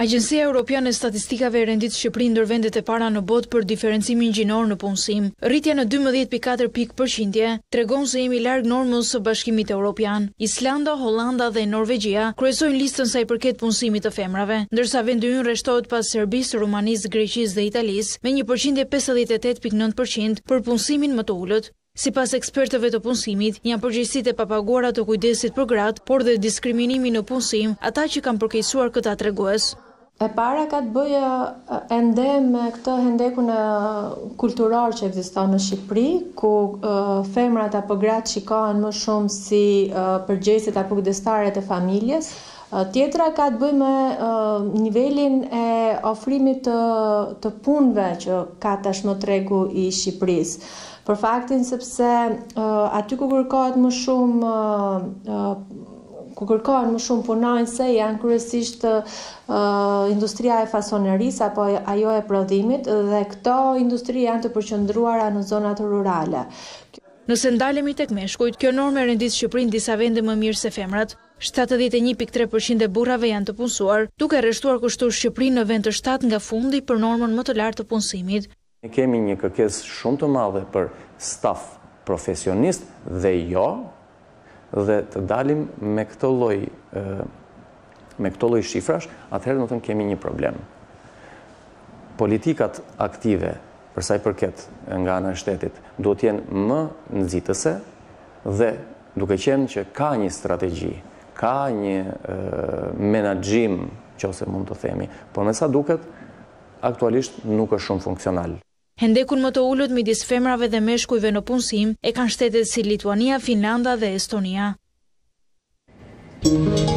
Agjencia Europiane e Statistikave e rendit Shqipërinë ndër vendet e para në botë për diferencimin gjinor në punësim. Rritja në 12.4% tregon se jemi larg normës së Bashkimit Evropian. Islanda, Hollanda dhe Norvegjia kryesojnë listën sa i përket punësimit të femrave, ndërsa vendi ynë rreshtohet pas Serbisë, Rumanisë, Greqisë dhe Italisë me një përqindje 58.9% për punësimin më të ulët. Sipas ekspertëve të punësimit, janë përgjegjësitë e papaguara të kujdesit për gratë, por dhe diskriminimi në punësim, ata që kanë përkeqësuar këtë tregues. E para ka të bëjë ende me këtë hendekun kulturor që ekziston në Shqipëri, ku femrat apo gratë shikohen më shumë si përgjegjësit apo kujdestaret e familjes. Tjetra ka të bëjë me nivelin e ofrimit të punëve që ka tashmë tregu i Shqipërisë. Për faktin sepse aty ku kërkohen më shumë punonjëse janë kryesisht industria e fasonerisë apo ajo e prodhimit dhe këto industri janë të përqendruara në zonat rurale. Nëse ndalemi tek meshkujt, kjo normë rendit Shqipërinë disa vende më mirë se femrat. 71.3% e burrave janë të punësuar, duke rreshtuar kështu Shqipërinë në vend të 7 nga fundi për normën më të lartë të punësimit. Ne kemi një kërkesë shumë të madhe për staf profesionist dhe dhe të dalim me këto lloj shifrash, atëherë do të thënë kemi një problem. Politikat aktive për sa i përket nga ana e shtetit duhet të jenë më nxitëse dhe duke qenë që ka një strategji, ka një menaxhim, nëse mund të themi, por me sa duket aktualisht nuk është shumë funksional. Hendekun më të ulët midis femrave dhe meshkujve në punësim e kanë shtetet si Lituania, Finlanda dhe Estonia.